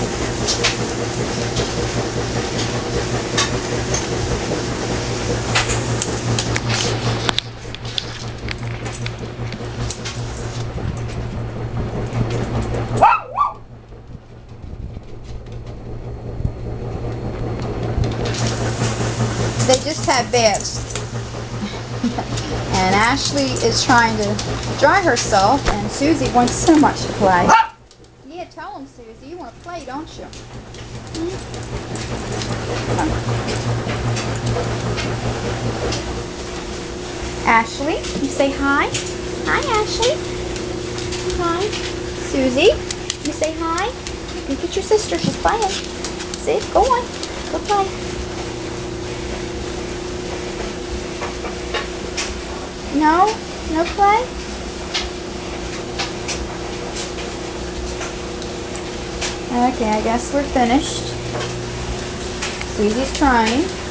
They just had baths. And Ashley is trying to dry herself, and Susie wants so much to play. Yeah, tell them, Susie. You want to play, don't you? Ashley, you say hi. Hi, Ashley. Hi. Susie, you say hi. Look at your sister. She's playing. See? Go on. Go play. No? No play? Okay, I guess we're finished. Susie's trying.